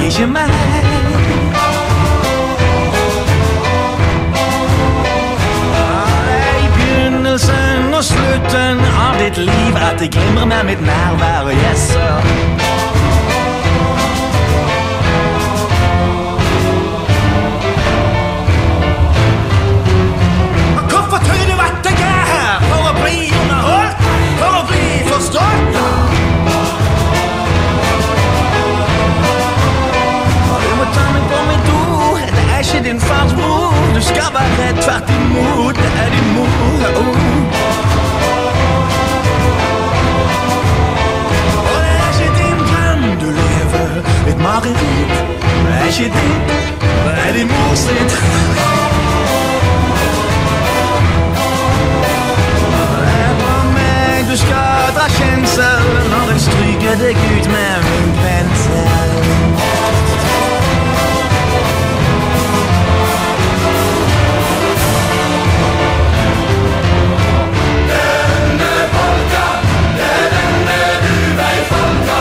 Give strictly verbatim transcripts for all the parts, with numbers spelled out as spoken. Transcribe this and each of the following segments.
ikke meg. Og slutten av ditt liv at det glimrer med mitt nærvær og yes sir. Hvorfor tror du at jeg er her? For å bli underholdt? For å bli forstått? Du må ta meg på mitt ord. Det er ikke din fars bror. Du skal være tvert imot. Det er din mor. Oh. Et mareritt, det er ikke ditt, det er din mor sitt. Det er på meg du skal dra kjensel når jeg stryker deg ut med min pensel. Denne polka, det er denne du vei folka.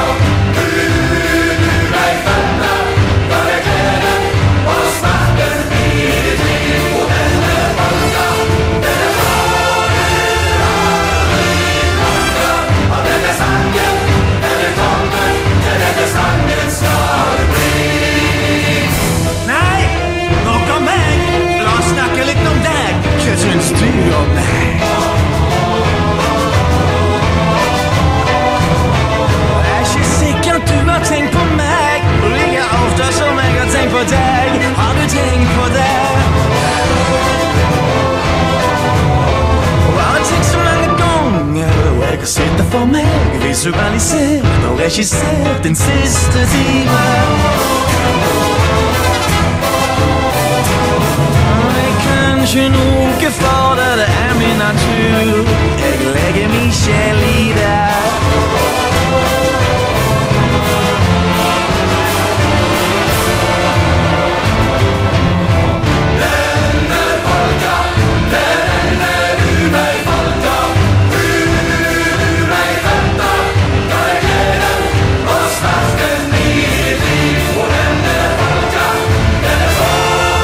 Syns du om meg? Jeg er ikke sikker at du har tenkt på meg like ofte som jeg har tenkt på deg. Har du tenkt på det? Bare tenk så mange ganger og jeg har sett det for meg, visualisert og regissert din siste time. Kanskje noe for det, det er min natur. Jeg legger min sjel i det. Denne folka, det er denne du meg folka. Du, du meg føtta, da er gleden og smerten i ditt liv. Og denne folka, denne folka.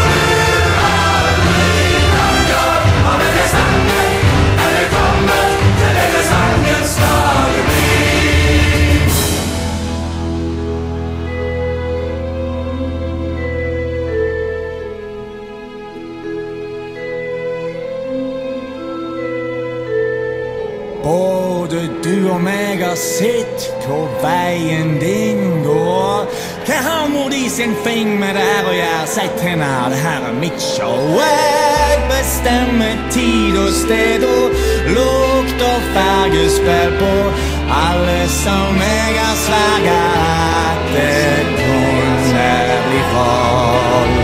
Både du og meg har sett hvor veien din går. Hva har mor i sin fing med det her å gjøre? Si til henne, det her er mitt show. Jeg bestemmer tid og sted og lukt og fargespill på alle som jeg har sverget at det kunne bli folk.